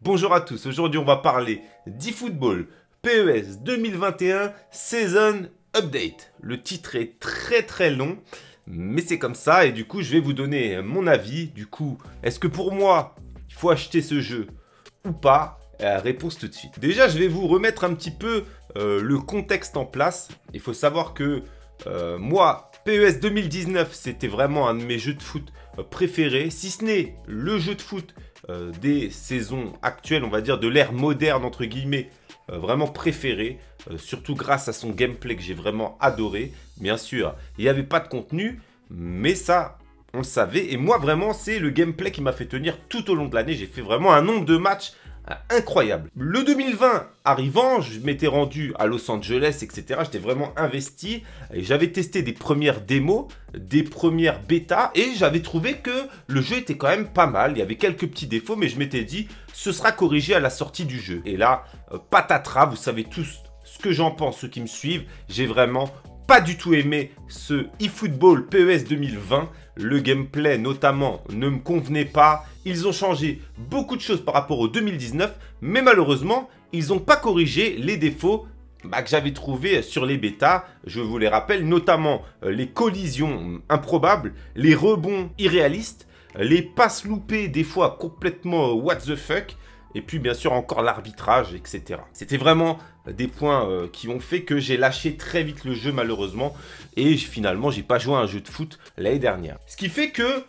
Bonjour à tous, aujourd'hui on va parler d'eFootball PES 2021 Season Update. Le titre est très long, mais c'est comme ça et du coup je vais vous donner mon avis. Du coup, est-ce que pour moi, il faut acheter ce jeu ou pas? Réponse tout de suite. Déjà, je vais vous remettre un petit peu le contexte en place. Il faut savoir que moi, PES 2019, c'était vraiment un de mes jeux de foot préférés, si ce n'est le jeu de foot des saisons actuelles, on va dire de l'ère moderne entre guillemets, vraiment préféré, surtout grâce à son gameplay que j'ai vraiment adoré. Bien sûr, il n'y avait pas de contenu, mais ça, on le savait. Et moi, vraiment, c'est le gameplay qui m'a fait tenir tout au long de l'année. J'ai fait vraiment un nombre de matchs incroyable. Le 2020 arrivant, je m'étais rendu à Los Angeles, etc. J'étais vraiment investi et j'avais testé des premières démos, des premières bêtas et j'avais trouvé que le jeu était quand même pas mal. Il y avait quelques petits défauts, mais je m'étais dit ce sera corrigé à la sortie du jeu. Et là, patatras, vous savez tous ce que j'en pense, ceux qui me suivent. J'ai vraiment pas du tout aimé ce eFootball PES 2020. Le gameplay notamment ne me convenait pas. Ils ont changé beaucoup de choses par rapport au 2019, mais malheureusement, ils n'ont pas corrigé les défauts que j'avais trouvés sur les bêtas. Je vous les rappelle, notamment les collisions improbables, les rebonds irréalistes, les passes loupées des fois complètement what the fuck, et puis bien sûr encore l'arbitrage, etc. C'était vraiment des points qui ont fait que j'ai lâché très vite le jeu malheureusement, et finalement j'ai pas joué à un jeu de foot l'année dernière. Ce qui fait que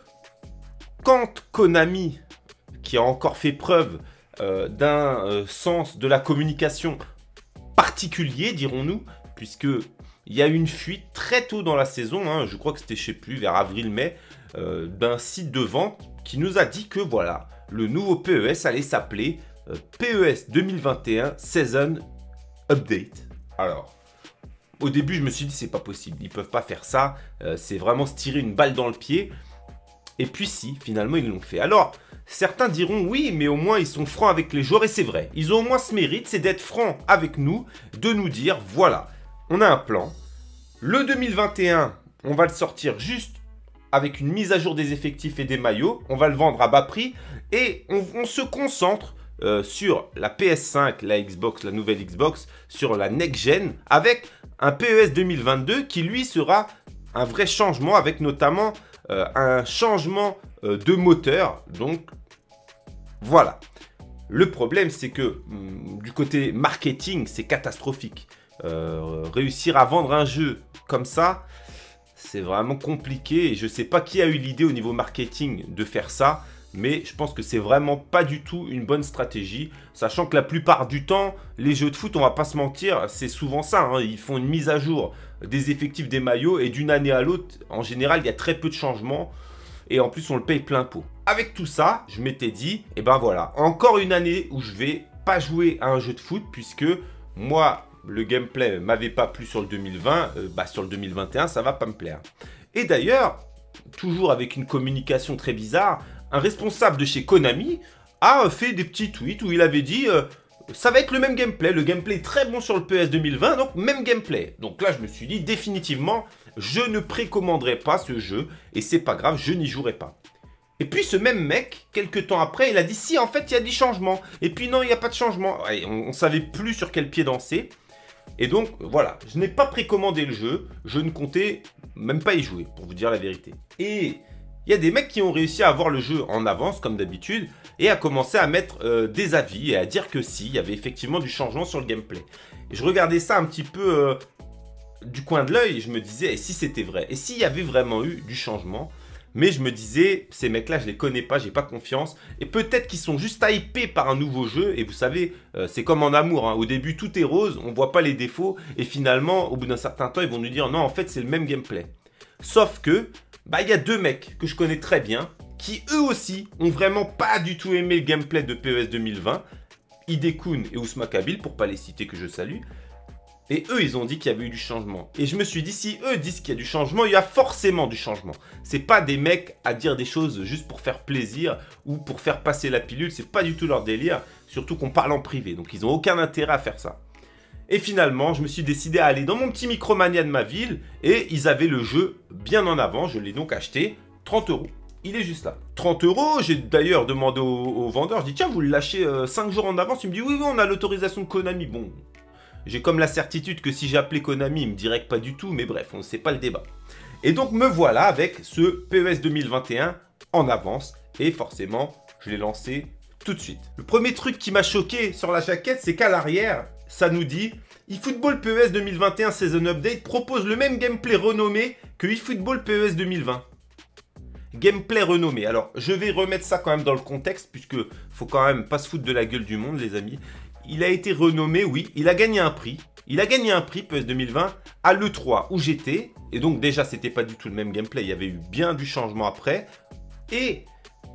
quand Konami, qui a encore fait preuve d'un sens de la communication particulier, dirons-nous, puisque il y a eu une fuite très tôt dans la saison, je crois que c'était, je sais plus, vers avril-mai, d'un site de vente qui nous a dit que voilà, le nouveau PES allait s'appeler PES 2021 Season Update. Alors, au début, je me suis dit, c'est pas possible, ils peuvent pas faire ça, c'est vraiment se tirer une balle dans le pied. Et puis si, finalement, ils l'ont fait. Alors, certains diront, oui, mais au moins, ils sont francs avec les joueurs, et c'est vrai. Ils ont au moins ce mérite, c'est d'être francs avec nous, de nous dire, voilà, on a un plan. Le 2021, on va le sortir juste avec une mise à jour des effectifs et des maillots. On va le vendre à bas prix, et on se concentre sur la PS5, la Xbox, la nouvelle Xbox, sur la next-gen, avec un PES 2022 qui, lui, sera un vrai changement, avec notamment un changement de moteur. Donc, voilà. Le problème, c'est que du côté marketing, c'est catastrophique. Réussir à vendre un jeu comme ça, c'est vraiment compliqué. Et je ne sais pas qui a eu l'idée au niveau marketing de faire ça. Mais je pense que c'est vraiment pas du tout une bonne stratégie. Sachant que la plupart du temps, les jeux de foot, on va pas se mentir, c'est souvent ça. Ils font une mise à jour des effectifs des maillots et d'une année à l'autre, en général, il y a très peu de changements. Et en plus, on le paye plein pot. Avec tout ça, je m'étais dit, et ben voilà, encore une année où je vais pas jouer à un jeu de foot puisque moi, le gameplay m'avait pas plu sur le 2020, sur le 2021, ça va pas me plaire. Et d'ailleurs, toujours avec une communication très bizarre, un responsable de chez Konami a fait des petits tweets où il avait dit ça va être le même gameplay. Le gameplay est très bon sur le PES 2020, donc même gameplay. Donc là, je me suis dit définitivement, je ne précommanderai pas ce jeu et c'est pas grave, je n'y jouerai pas. Et puis ce même mec, quelques temps après, il a dit si en fait il y a des changements. Et puis non, il n'y a pas de changement. Et on ne savait plus sur quel pied danser. Et donc voilà, je n'ai pas précommandé le jeu, je ne comptais même pas y jouer, pour vous dire la vérité. Et il y a des mecs qui ont réussi à avoir le jeu en avance, comme d'habitude, et à commencer à mettre des avis et à dire que si, il y avait effectivement du changement sur le gameplay. Et je regardais ça un petit peu du coin de l'œil, et je me disais, et si c'était vrai? Et s'il y avait vraiment eu du changement? Mais je me disais, ces mecs-là, je les connais pas, j'ai pas confiance. Et peut-être qu'ils sont juste hypés par un nouveau jeu. Et vous savez, c'est comme en amour. Au début, tout est rose, on voit pas les défauts. Et finalement, au bout d'un certain temps, ils vont nous dire, non, en fait, c'est le même gameplay. Sauf que, il y a deux mecs que je connais très bien, qui eux aussi, ont vraiment pas du tout aimé le gameplay de PES 2020. Hidekun et Ousma Kabil, pour pas les citer que je salue. Et eux, ils ont dit qu'il y avait eu du changement. Et je me suis dit, si eux disent qu'il y a du changement, il y a forcément du changement. C'est pas des mecs à dire des choses juste pour faire plaisir ou pour faire passer la pilule. C'est pas du tout leur délire. Surtout qu'on parle en privé. Donc, ils n'ont aucun intérêt à faire ça. Et finalement, je me suis décidé à aller dans mon petit Micromania de ma ville. Et ils avaient le jeu bien en avant. Je l'ai donc acheté 30 €. il est juste là. 30 €, j'ai d'ailleurs demandé au vendeur, je dis tiens, vous le lâchez 5 jours en avance. Il me dit oui, oui, on a l'autorisation de Konami. Bon, j'ai comme la certitude que si j'appelais Konami, il me dirait que pas du tout, mais bref, on ne sait pas le débat. Et donc me voilà avec ce PES 2021 en avance, et forcément, je l'ai lancé tout de suite. Le premier truc qui m'a choqué sur la jaquette, c'est qu'à l'arrière, ça nous dit eFootball PES 2021 Season Update propose le même gameplay renommé que eFootball PES 2020. Gameplay renommé. Alors, je vais remettre ça quand même dans le contexte, puisque faut quand même pas se foutre de la gueule du monde, les amis. Il a été renommé, oui, il a gagné un prix. Il a gagné un prix PES 2020 à l'E3 où j'étais. Et donc déjà, c'était pas du tout le même gameplay. Il y avait eu bien du changement après. Et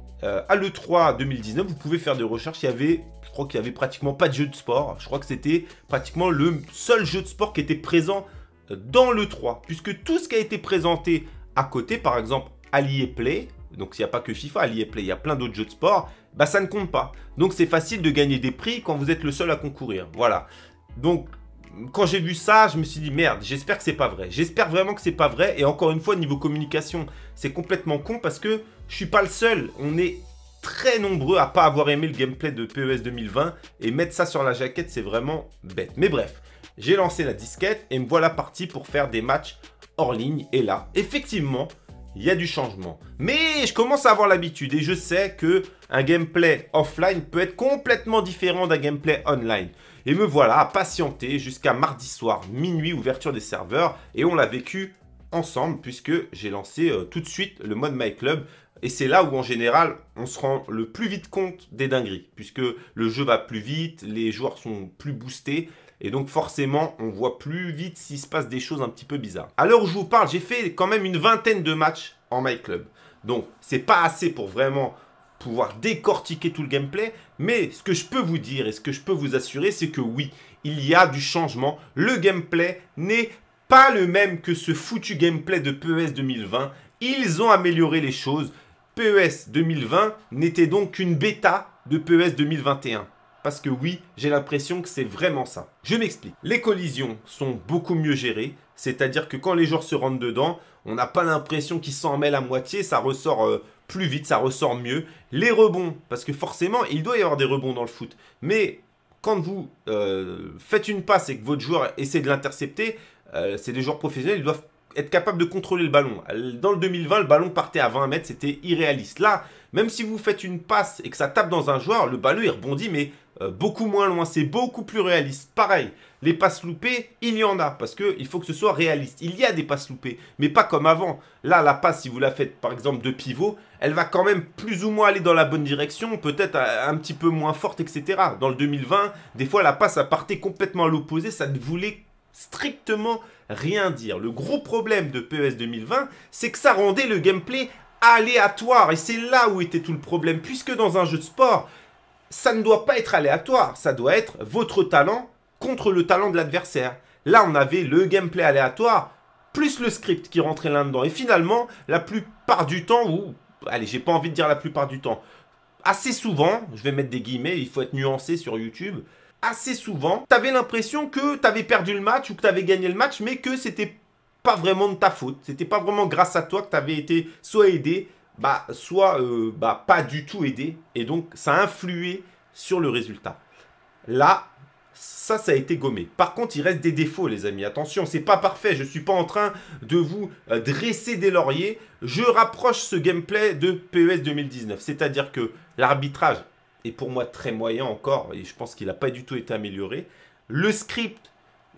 à l'E3 2019, vous pouvez faire des recherches. Je crois qu'il y avait pratiquement pas de jeu de sport. Je crois que c'était pratiquement le seul jeu de sport qui était présent dans l'E3. Puisque tout ce qui a été présenté à côté, par exemple, à l'EA Play, donc il n'y a pas que FIFA, à l'EA Play, il y a plein d'autres jeux de sport, bah ça ne compte pas. Donc c'est facile de gagner des prix quand vous êtes le seul à concourir. Voilà. Donc quand j'ai vu ça, je me suis dit merde, j'espère que c'est pas vrai. J'espère vraiment que c'est pas vrai. Et encore une fois, niveau communication, c'est complètement con parce que je suis pas le seul. On est très nombreux à pas avoir aimé le gameplay de PES 2020 et mettre ça sur la jaquette, c'est vraiment bête. Mais bref, j'ai lancé la disquette et me voilà parti pour faire des matchs hors ligne. Et là, effectivement, il y a du changement. Mais je commence à avoir l'habitude et je sais que un gameplay offline peut être complètement différent d'un gameplay online. Et me voilà à patienter jusqu'à mardi soir, minuit, ouverture des serveurs. Et on l'a vécu ensemble puisque j'ai lancé tout de suite le mode My Club. Et c'est là où en général, on se rend le plus vite compte des dingueries. Puisque le jeu va plus vite, les joueurs sont plus boostés. Et donc forcément, on voit plus vite s'il se passe des choses un petit peu bizarres. À l'heure où je vous parle, j'ai fait quand même une vingtaine de matchs en My Club. Donc, c'est pas assez pour vraiment pouvoir décortiquer tout le gameplay. Mais ce que je peux vous dire et ce que je peux vous assurer, c'est que oui, il y a du changement. Le gameplay n'est pas le même que ce foutu gameplay de PES 2020. Ils ont amélioré les choses. PES 2020 n'était donc qu'une bêta de PES 2021. Parce que oui, j'ai l'impression que c'est vraiment ça. Je m'explique. Les collisions sont beaucoup mieux gérées. C'est-à-dire que quand les joueurs se rentrent dedans, on n'a pas l'impression qu'ils s'en mêlent à moitié. Ça ressort plus vite, ça ressort mieux. Les rebonds, parce que forcément, il doit y avoir des rebonds dans le foot. Mais quand vous faites une passe et que votre joueur essaie de l'intercepter, c'est des joueurs professionnels, ils doivent être capables de contrôler le ballon. Dans le 2020, le ballon partait à 20 mètres, c'était irréaliste. Là, même si vous faites une passe et que ça tape dans un joueur, le ballon il rebondit, mais beaucoup moins loin, c'est beaucoup plus réaliste. Pareil, les passes loupées, il y en a, parce qu'il faut que ce soit réaliste. Il y a des passes loupées, mais pas comme avant. Là, la passe, si vous la faites par exemple de pivot, elle va quand même plus ou moins aller dans la bonne direction, peut-être un petit peu moins forte, etc. Dans le 2020, des fois la passe, elle partait complètement à l'opposé, ça ne voulait strictement rien dire. Le gros problème de PES 2020, c'est que ça rendait le gameplay aléatoire. Et c'est là où était tout le problème, puisque dans un jeu de sport, ça ne doit pas être aléatoire. Ça doit être votre talent contre le talent de l'adversaire. Là, on avait le gameplay aléatoire, plus le script qui rentrait là-dedans. Et finalement, la plupart du temps, ou allez, j'ai pas envie de dire la plupart du temps, assez souvent, je vais mettre des guillemets, il faut être nuancé sur YouTube, assez souvent, tu avais l'impression que tu avais perdu le match ou que tu avais gagné le match, mais que c'était pas vraiment de ta faute. C'était pas vraiment grâce à toi que tu avais été soit aidé, soit pas du tout aidé. Et donc, ça a influé sur le résultat. Là, ça a été gommé. Par contre, il reste des défauts, les amis. Attention, c'est pas parfait. Je suis pas en train de vous dresser des lauriers. Je rapproche ce gameplay de PES 2019. C'est-à-dire que l'arbitrage est pour moi très moyen encore. Et je pense qu'il n'a pas du tout été amélioré. Le script,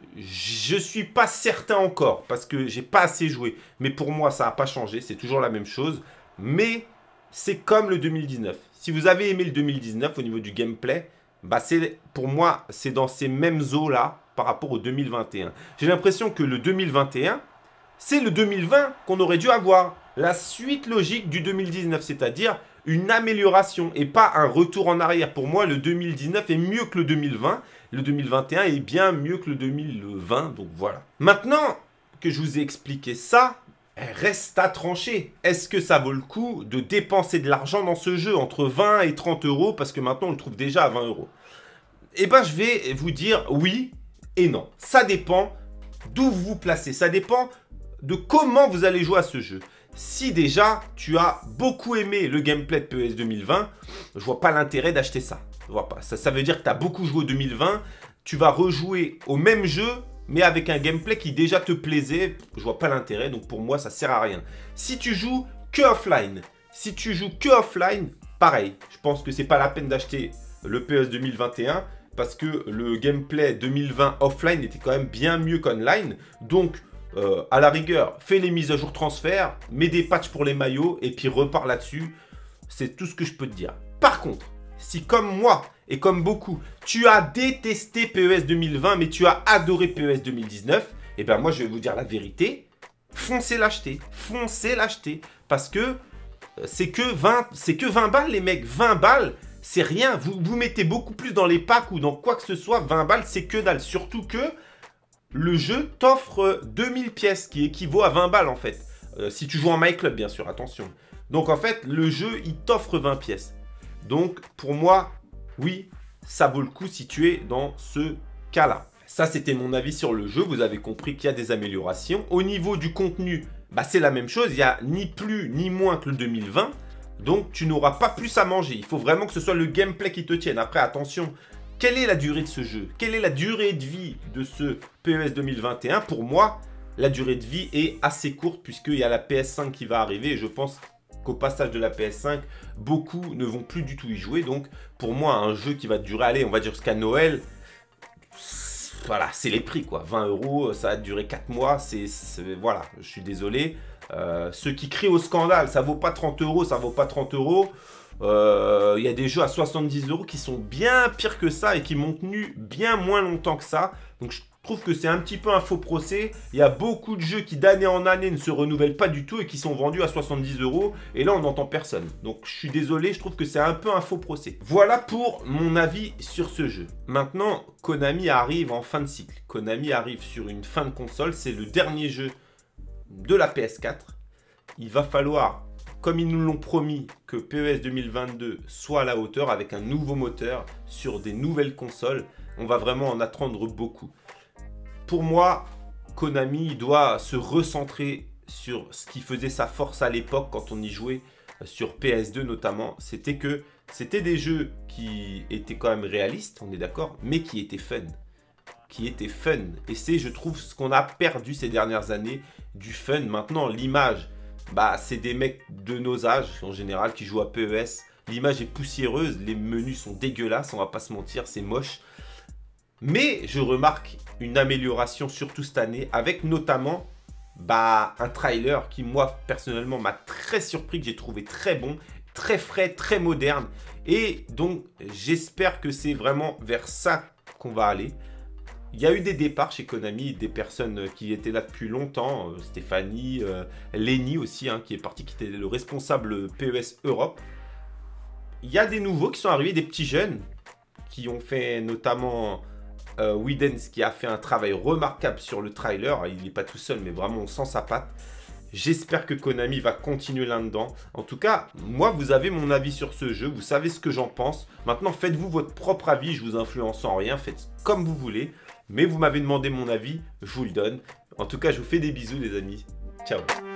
je suis pas certain encore. Parce que j'ai pas assez joué. Mais pour moi, ça n'a pas changé. C'est toujours la même chose. Mais c'est comme le 2019. Si vous avez aimé le 2019 au niveau du gameplay, pour moi, c'est dans ces mêmes eaux-là par rapport au 2021. J'ai l'impression que le 2021, c'est le 2020 qu'on aurait dû avoir. La suite logique du 2019, c'est-à-dire une amélioration et pas un retour en arrière. Pour moi, le 2019 est mieux que le 2020. Le 2021 est bien mieux que le 2020. Donc voilà. Maintenant que je vous ai expliqué ça, reste à trancher. Est-ce que ça vaut le coup de dépenser de l'argent dans ce jeu entre 20 et 30 euros parce que maintenant on le trouve déjà à 20 euros? Eh bien, je vais vous dire oui et non. Ça dépend d'où vous vous placez. Ça dépend de comment vous allez jouer à ce jeu. Si déjà tu as beaucoup aimé le gameplay de PES 2020, je vois pas l'intérêt d'acheter ça. Je vois pas. Ça veut dire que tu as beaucoup joué au 2020, tu vas rejouer au même jeu, mais avec un gameplay qui déjà te plaisait. Je vois pas l'intérêt, donc pour moi ça sert à rien. Si tu joues que offline, pareil, je pense que c'est pas la peine d'acheter le PES 2021 parce que le gameplay 2020 offline était quand même bien mieux qu'online. Donc à la rigueur, fais les mises à jour transfert, mets des patchs pour les maillots et puis repars là-dessus. C'est tout ce que je peux te dire. Par contre, si comme moi et comme beaucoup, tu as détesté PES 2020 mais tu as adoré PES 2019, et bien moi je vais vous dire la vérité, foncez l'acheter. Foncez l'acheter parce que c'est que 20 balles les mecs, 20 balles. C'est rien, vous mettez beaucoup plus dans les packs ou dans quoi que ce soit, 20 balles c'est que dalle. Surtout que le jeu t'offre 2000 pièces qui équivaut à 20 balles en fait. Si tu joues en My Club bien sûr, attention. Donc en fait le jeu il t'offre 20 pièces. Donc pour moi, oui, ça vaut le coup si tu es dans ce cas-là. Ça c'était mon avis sur le jeu, vous avez compris qu'il y a des améliorations. Au niveau du contenu, bah, c'est la même chose, il n'y a ni plus ni moins que le 2020. Donc, tu n'auras pas plus à manger. Il faut vraiment que ce soit le gameplay qui te tienne. Après, attention, quelle est la durée de ce jeu? Quelle est la durée de vie de ce PES 2021? Pour moi, la durée de vie est assez courte puisqu'il y a la PS5 qui va arriver. Et je pense qu'au passage de la PS5, beaucoup ne vont plus du tout y jouer. Donc, pour moi, un jeu qui va durer, allez, on va dire jusqu'à Noël, voilà, c'est les prix, quoi. 20 €, ça va durer 4 mois. Voilà, je suis désolé. Ceux qui crient au scandale, ça vaut pas 30 €, ça vaut pas 30 €. Il y a des jeux à 70 € qui sont bien pires que ça et qui m'ont tenu bien moins longtemps que ça. Donc je trouve que c'est un petit peu un faux procès. Il y a beaucoup de jeux qui d'année en année ne se renouvellent pas du tout et qui sont vendus à 70 €. Et là on n'entend personne. Donc je suis désolé, je trouve que c'est un peu un faux procès. Voilà pour mon avis sur ce jeu. Maintenant, Konami arrive en fin de cycle. Konami arrive sur une fin de console. C'est le dernier jeu de la PS4. Il va falloir, comme ils nous l'ont promis, que PES 2022 soit à la hauteur avec un nouveau moteur sur des nouvelles consoles. On va vraiment en attendre beaucoup. Pour moi, Konami doit se recentrer sur ce qui faisait sa force à l'époque quand on y jouait, sur PS2 notamment. C'était que c'était des jeux qui étaient quand même réalistes, on est d'accord, mais qui étaient fun. Et c'est, je trouve, ce qu'on a perdu ces dernières années, du fun. Maintenant, l'image, bah, c'est des mecs de nos âges, en général, qui jouent à PES. L'image est poussiéreuse, les menus sont dégueulasses, on va pas se mentir, c'est moche. Mais je remarque une amélioration, surtout cette année, avec notamment bah, un trailer qui, moi, personnellement, m'a très surpris, que j'ai trouvé très bon, très frais, très moderne. Et donc, j'espère que c'est vraiment vers ça qu'on va aller. Il y a eu des départs chez Konami, des personnes qui étaient là depuis longtemps, Stéphanie, Lenny aussi, hein, qui est parti, qui était le responsable PES Europe. Il y a des nouveaux qui sont arrivés, des petits jeunes, qui ont fait notamment Widens, qui a fait un travail remarquable sur le trailer. Il n'est pas tout seul, mais vraiment on sent sa patte. J'espère que Konami va continuer là-dedans. En tout cas, moi, vous avez mon avis sur ce jeu. Vous savez ce que j'en pense. Maintenant, faites-vous votre propre avis. Je vous influence en rien. Faites comme vous voulez. Mais vous m'avez demandé mon avis. Je vous le donne. En tout cas, je vous fais des bisous, les amis. Ciao.